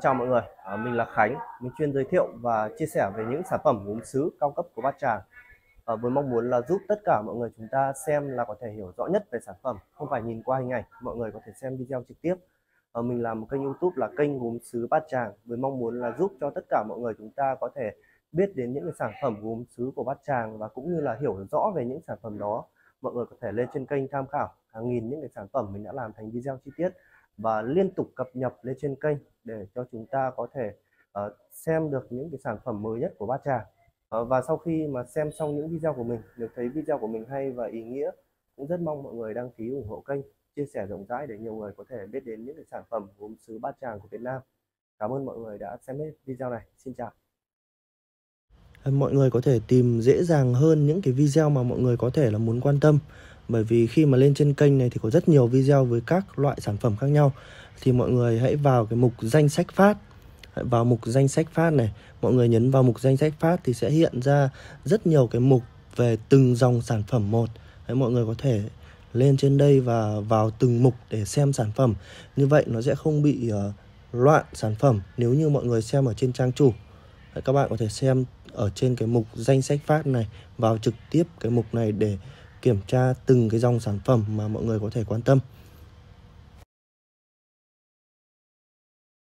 chào mọi người, mình là Khánh, mình chuyên giới thiệu và chia sẻ về những sản phẩm gốm sứ cao cấp của Bát Tràng, với mong muốn là giúp tất cả mọi người chúng ta xem là có thể hiểu rõ nhất về sản phẩm, không phải nhìn qua hình ảnh, mọi người có thể xem video trực tiếp. Mình làm một kênh YouTube là kênh gốm sứ Bát Tràng với mong muốn là giúp cho tất cả mọi người chúng ta có thể biết đến những cái sản phẩm gốm sứ của Bát Tràng và cũng như là hiểu rõ về những sản phẩm đó. Mọi người có thể lên trên kênh tham khảo hàng nghìn những cái sản phẩm mình đã làm thành video chi tiết và liên tục cập nhật lên trên kênh để cho chúng ta có thể xem được những cái sản phẩm mới nhất của Bát Tràng. Và sau khi mà xem xong những video của mình, nếu thấy video của mình hay và ý nghĩa, cũng rất mong mọi người đăng ký ủng hộ kênh, chia sẻ rộng rãi để nhiều người có thể biết đến những cái sản phẩm gốm sứ Bát Tràng của Việt Nam. Cảm ơn mọi người đã xem hết video này. Xin chào. Mọi người có thể tìm dễ dàng hơn những cái video mà mọi người có thể là muốn quan tâm. Bởi vì khi mà lên trên kênh này thì có rất nhiều video với các loại sản phẩm khác nhau. Thì mọi người hãy vào cái mục danh sách phát. Hãy vào mục danh sách phát này. Mọi người nhấn vào mục danh sách phát thì sẽ hiện ra rất nhiều cái mục về từng dòng sản phẩm một. Mọi người có thể lên trên đây và vào từng mục để xem sản phẩm. Như vậy nó sẽ không bị loạn sản phẩm nếu như mọi người xem ở trên trang chủ. Các bạn có thể xem ở trên cái mục danh sách phát này, vào trực tiếp cái mục này để kiểm tra từng cái dòng sản phẩm mà mọi người có thể quan tâm.